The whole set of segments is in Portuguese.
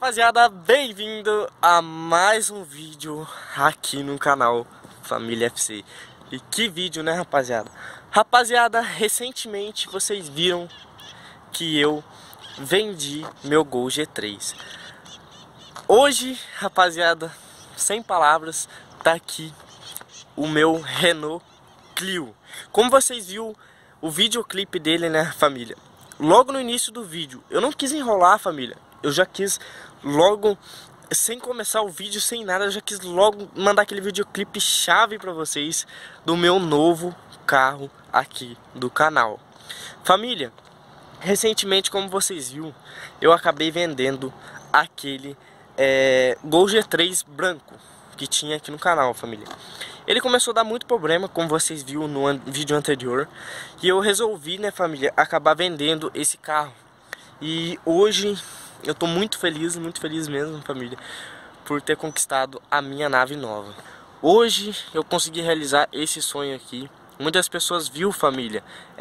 Rapaziada, bem-vindo a mais um vídeo aqui no canal Família FC. E que vídeo, né, rapaziada? Rapaziada, recentemente vocês viram que eu vendi meu Gol G3. Hoje, rapaziada, sem palavras, tá aqui o meu Renault Clio. Como vocês viram o videoclipe dele, né, família? Logo no início do vídeo, eu não quis enrolar, família. Eu já quis logo, sem começar o vídeo, sem nada, eu já quis logo mandar aquele videoclipe chave pra vocês do meu novo carro aqui do canal. Família, recentemente, como vocês viram, eu acabei vendendo aquele Gol G3 branco que tinha aqui no canal, família. Ele começou a dar muito problema, como vocês viram no vídeo anterior, e eu resolvi, né, família, acabar vendendo esse carro. E hoje eu tô muito feliz mesmo, família, por ter conquistado a minha nave nova. Hoje eu consegui realizar esse sonho aqui. Muitas pessoas viram, família,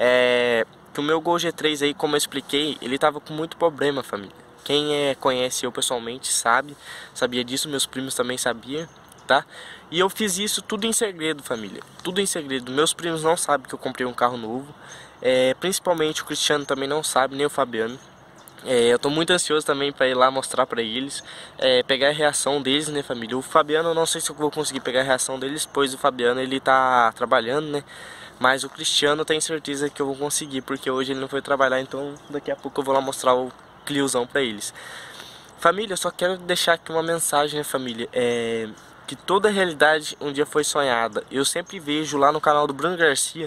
que o meu Gol G3 aí, como eu expliquei, ele tava com muito problema, família. Quem conhece eu pessoalmente sabia disso, meus primos também sabiam, tá? E eu fiz isso tudo em segredo, família, tudo em segredo. Meus primos não sabem que eu comprei um carro novo, principalmente o Cristiano também não sabe, nem o Fabiano. Eu tô muito ansioso também para ir lá mostrar para eles, pegar a reação deles, né, família. O Fabiano, eu não sei se eu vou conseguir pegar a reação deles, pois o Fabiano, ele tá trabalhando, né. Mas o Cristiano, eu tenho certeza que eu vou conseguir, porque hoje ele não foi trabalhar, então daqui a pouco eu vou lá mostrar o Cliozão para eles. Família, eu só quero deixar aqui uma mensagem, né, família, que toda realidade um dia foi sonhada. Eu sempre vejo lá no canal do Bruno Garcia,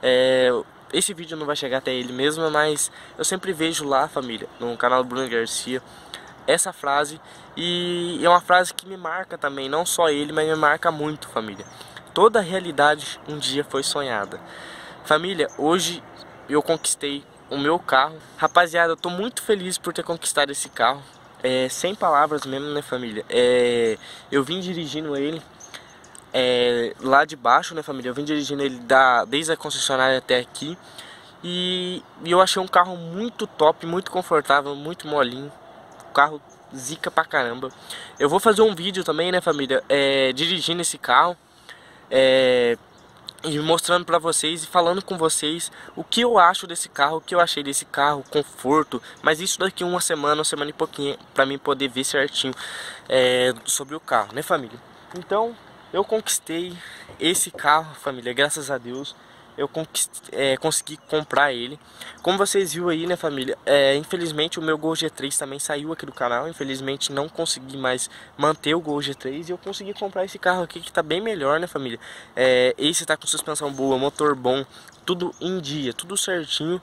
esse vídeo não vai chegar até ele mesmo, mas eu sempre vejo lá, família, no canal do Bruno Garcia, essa frase. E é uma frase que me marca também, não só ele, mas me marca muito, família. Toda realidade um dia foi sonhada. Família, hoje eu conquistei o meu carro. Rapaziada, eu tô muito feliz por ter conquistado esse carro. Sem palavras mesmo, né, família? Eu vim dirigindo ele lá de baixo, né, família? Eu vim dirigindo ele desde a concessionária até aqui. E eu achei um carro muito top, muito confortável, muito molinho. Carro zica pra caramba. Eu vou fazer um vídeo também, né, família? Dirigindo esse carro, e mostrando pra vocês e falando com vocês o que eu acho desse carro, o que eu achei desse carro, conforto. Mas isso daqui uma semana e pouquinho, pra mim poder ver certinho sobre o carro, né, família? Então, eu conquistei esse carro, família, graças a Deus. Eu consegui comprar ele. Como vocês viram aí, né, família, infelizmente o meu Gol G3 também saiu aqui do canal. Infelizmente não consegui mais manter o Gol G3 e eu consegui comprar esse carro aqui que tá bem melhor, né, família. Esse tá com suspensão boa, motor bom, tudo em dia, tudo certinho.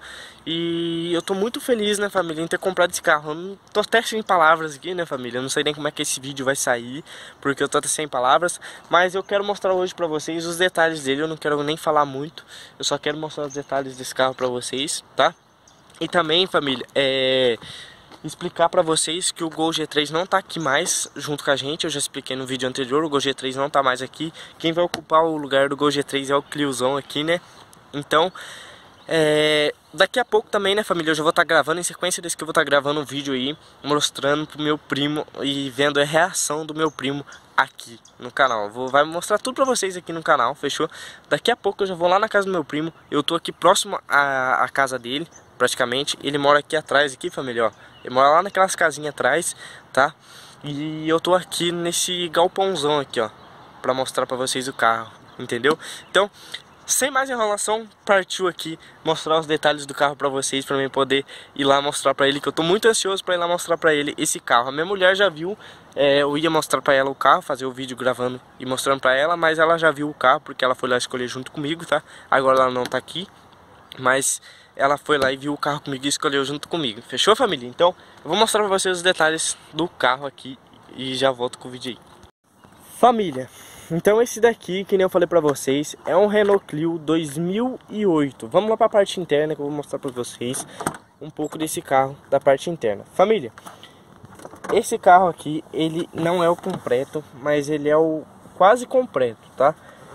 E eu tô muito feliz, né, família, em ter comprado esse carro. Eu não tô até sem palavras aqui, né, família. Eu não sei nem como é que esse vídeo vai sair, porque eu tô até sem palavras. Mas eu quero mostrar hoje pra vocês os detalhes dele. Eu não quero nem falar muito, eu só quero mostrar os detalhes desse carro pra vocês, tá? E também, família, explicar pra vocês que o Gol G3 não tá aqui mais junto com a gente. Eu já expliquei no vídeo anterior, o Gol G3 não tá mais aqui. Quem vai ocupar o lugar do Gol G3 é o Cliozão aqui, né? Então, daqui a pouco também, né, família, eu já vou estar gravando, em sequência desse que eu vou estar gravando um vídeo aí, mostrando pro meu primo e vendo a reação do meu primo aqui no canal. Vai mostrar tudo pra vocês aqui no canal, fechou? Daqui a pouco eu já vou lá na casa do meu primo. Eu tô aqui próximo à casa dele, praticamente. Ele mora aqui atrás, aqui, família, ó. Ele mora lá naquelas casinhas atrás, tá? E eu tô aqui nesse galpãozão aqui, ó, pra mostrar pra vocês o carro, entendeu? Então, sem mais enrolação, partiu aqui mostrar os detalhes do carro pra vocês, pra mim poder ir lá mostrar pra ele, que eu tô muito ansioso pra ir lá mostrar pra ele esse carro. A minha mulher já viu, eu ia mostrar pra ela o carro, fazer o vídeo gravando e mostrando pra ela, mas ela já viu o carro, porque ela foi lá escolher junto comigo, tá? Agora ela não tá aqui, mas ela foi lá e viu o carro comigo e escolheu junto comigo. Fechou, família? Então, eu vou mostrar pra vocês os detalhes do carro aqui e já volto com o vídeo aí. Família, então esse daqui, que nem eu falei pra vocês, é um Renault Clio 2008. Vamos lá pra parte interna que eu vou mostrar pra vocês um pouco desse carro, da parte interna. Família, esse carro aqui, ele não é o completo, mas ele é o quase completo, tá?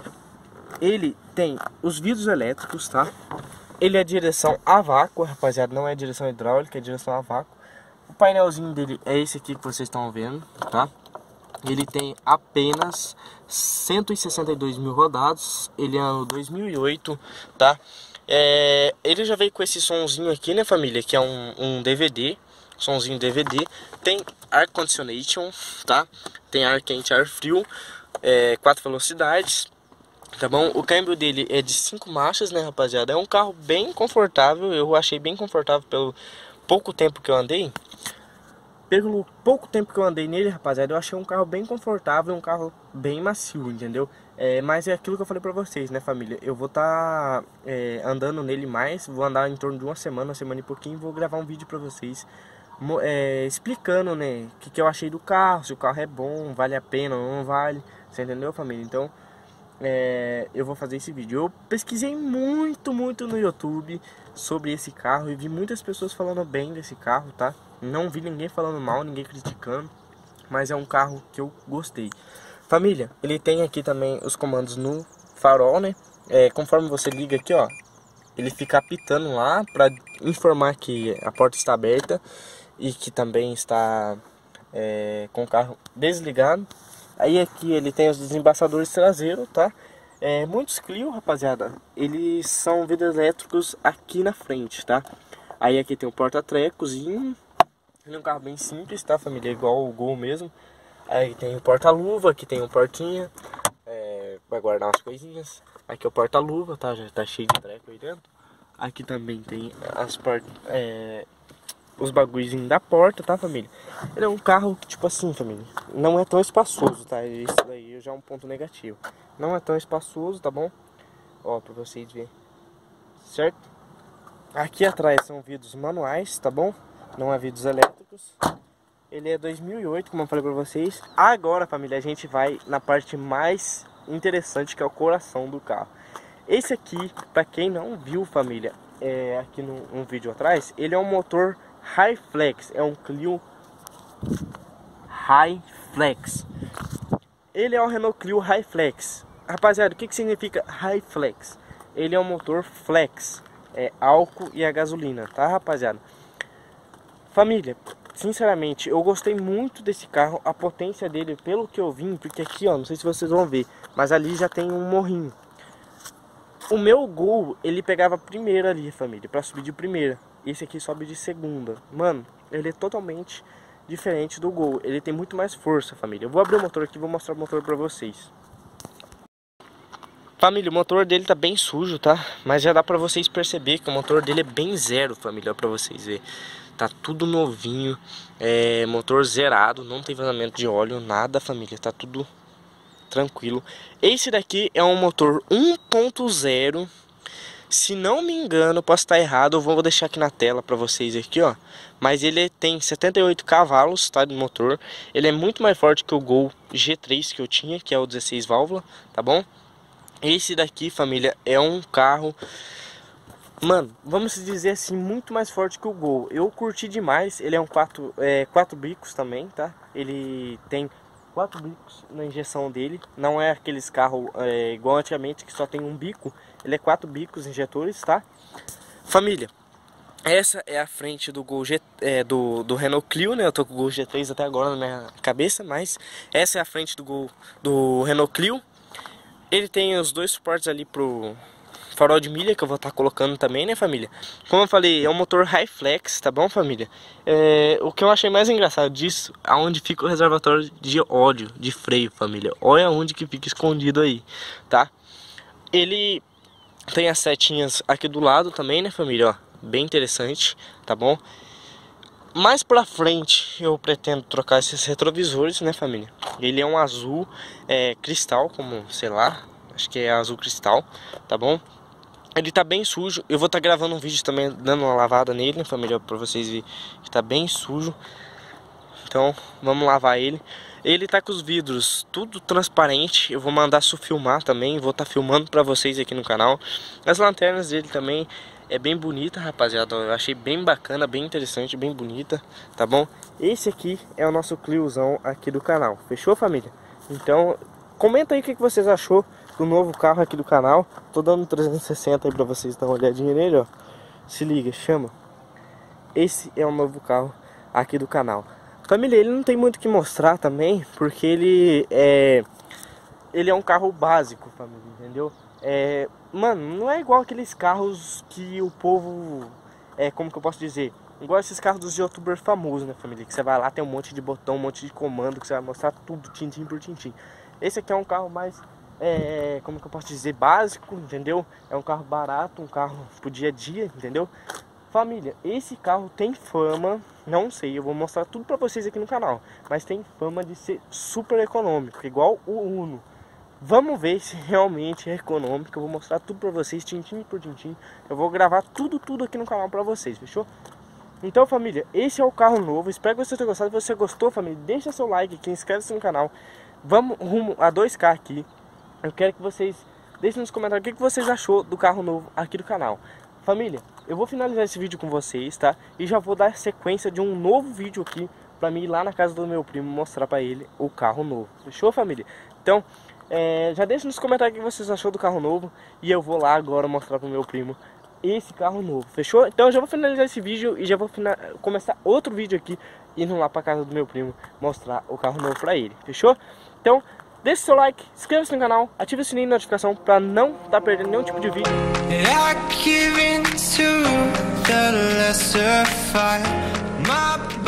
Ele tem os vidros elétricos, tá? Ele é direção a vácuo, rapaziada, não é direção hidráulica, é direção a vácuo. O painelzinho dele é esse aqui que vocês estão vendo, tá? Ele tem apenas 162 mil rodados. Ele é ano 2008, tá? Ele já veio com esse sonzinho aqui, né, família? Que é um DVD, sonzinho DVD. Tem Air Conditionation, tá? Tem ar quente, ar frio, 4 velocidades, tá bom? O câmbio dele é de 5 marchas, né, rapaziada? É um carro bem confortável. Eu achei bem confortável pelo pouco tempo que eu andei. Pelo pouco tempo que eu andei nele, rapaziada, eu achei um carro bem confortável, um carro bem macio, entendeu? Mas é aquilo que eu falei pra vocês, né, família? Eu vou estar andando nele mais, vou andar em torno de uma semana e pouquinho, vou gravar um vídeo pra vocês explicando, né, o que eu achei do carro, se o carro é bom, vale a pena ou não vale, você entendeu, família? Então, eu vou fazer esse vídeo. Eu pesquisei muito no YouTube sobre esse carro e vi muitas pessoas falando bem desse carro, tá? Não vi ninguém falando mal, ninguém criticando, mas é um carro que eu gostei. Família, ele tem aqui também os comandos no farol, né? Conforme você liga aqui, ó, ele fica apitando lá para informar que a porta está aberta e que também está com o carro desligado. Aí aqui ele tem os desembaçadores traseiros, tá? Muitos Clio, rapaziada, eles são vidros elétricos aqui na frente, tá? Aí aqui tem o porta-trecozinho. Ele é um carro bem simples, tá, família? Igual o Gol mesmo. Aí tem o porta-luva, aqui tem um portinha, vai guardar umas coisinhas. Aqui é o porta-luva, tá? Já tá cheio de treco aí dentro. Aqui também tem os bagulhozinhos da porta, tá, família? Ele é um carro que, tipo assim, família, não é tão espaçoso, tá? Isso daí já é um ponto negativo. Não é tão espaçoso, tá bom? Ó, pra vocês verem, certo? Aqui atrás são vidros manuais, tá bom? Não é vidros elétricos. Ele é 2008, como eu falei pra vocês. Agora, família, a gente vai na parte mais interessante, que é o coração do carro. Esse aqui, pra quem não viu, família, aqui num vídeo atrás, ele é um motor Hi-Flex. É um Clio Hi-Flex. Ele é um Renault Clio Hi-Flex. Rapaziada, o que significa Hi-Flex? Ele é um motor flex, álcool e a gasolina, tá, rapaziada? Família, sinceramente, eu gostei muito desse carro, a potência dele, pelo que eu vim, porque aqui, ó, não sei se vocês vão ver, mas ali já tem um morrinho. O meu Gol, ele pegava primeira ali, família, pra subir de primeira. Esse aqui sobe de segunda. Mano, ele é totalmente diferente do Gol, ele tem muito mais força, família. Eu vou abrir o motor aqui e vou mostrar o motor pra vocês. Família, o motor dele tá bem sujo, tá? Mas já dá pra vocês perceber que o motor dele é bem zero, família, ó, pra vocês verem. Tá tudo novinho, motor zerado, não tem vazamento de óleo, nada, família, tá tudo tranquilo. Esse daqui é um motor 1.0, se não me engano, posso estar errado, eu vou deixar aqui na tela pra vocês aqui, ó. Mas ele tem 78 cavalos, tá, de motor. Ele é muito mais forte que o Gol G3 que eu tinha, que é o 16 válvula, tá bom? Esse daqui, família, é um carro, mano, vamos dizer assim, muito mais forte que o Gol. Eu curti demais. Ele é um 4 bicos também, tá? Ele tem 4 bicos na injeção dele. Não é aqueles carros igual antigamente que só tem um bico. Ele é 4 bicos injetores, tá? Família, essa é a frente do Gol do Renault Clio, né? Eu tô com o Gol G3 até agora na minha cabeça, mas essa é a frente do Renault Clio. Ele tem os dois suportes ali pro farol de milha, que eu vou estar colocando também, né, família? Como eu falei, é um motor Hi-Flex, tá bom, família? O que eu achei mais engraçado disso, aonde fica o reservatório de óleo, de freio, família. Olha onde que fica escondido aí, tá? Ele tem as setinhas aqui do lado também, né, família? Ó, bem interessante, tá bom? Mais pra frente eu pretendo trocar esses retrovisores, né, família? Ele é um azul cristal, como, sei lá, acho que é azul cristal, tá bom? Ele tá bem sujo, eu vou estar gravando um vídeo também dando uma lavada nele, né, família? Pra vocês verem que tá bem sujo. Então, vamos lavar ele. Ele tá com os vidros tudo transparente, eu vou mandar filmar também, vou estar filmando pra vocês aqui no canal. As lanternas dele também é bem bonita, rapaziada, eu achei bem bacana, bem interessante, bem bonita, tá bom? Esse aqui é o nosso Cliozão aqui do canal, fechou, família? Então, comenta aí o que vocês achou do novo carro aqui do canal. Tô dando 360 aí pra vocês dar uma olhadinha nele, ó. Se liga, chama. Esse é o novo carro aqui do canal. Família, ele não tem muito o que mostrar também, porque ele é um carro básico, família, entendeu? Mano, não é igual aqueles carros que o povo, como que eu posso dizer? Igual esses carros dos youtubers famosos, né, família? Que você vai lá, tem um monte de botão, um monte de comando, que você vai mostrar tudo, tintim por tintim. Esse aqui é um carro mais, como que eu posso dizer, básico, entendeu? É um carro barato, um carro pro dia a dia, entendeu? Família, esse carro tem fama, não sei, eu vou mostrar tudo pra vocês aqui no canal, mas tem fama de ser super econômico, igual o Uno. Vamos ver se realmente é econômico, eu vou mostrar tudo pra vocês, tintim por tintim. Eu vou gravar tudo aqui no canal pra vocês, fechou? Então, família, esse é o carro novo, espero que você tenha gostado. Se você gostou, família, deixa seu like aqui, inscreve-se no canal. Vamos rumo a 2K aqui. Eu quero que vocês deixem nos comentários o que vocês achou do carro novo aqui do canal. Família, eu vou finalizar esse vídeo com vocês, tá? E já vou dar sequência de um novo vídeo aqui pra mim ir lá na casa do meu primo mostrar pra ele o carro novo. Fechou, família? Então, já deixa nos comentários o que vocês achou do carro novo. E eu vou lá agora mostrar pro meu primo esse carro novo, fechou? Então eu já vou finalizar esse vídeo e já vou começar outro vídeo aqui, indo lá pra casa do meu primo mostrar o carro novo pra ele, fechou? Então, deixa seu like, inscreva-se no canal, ative o sininho de notificação pra não estar perdendo nenhum tipo de vídeo. I give in to the lesser fight. My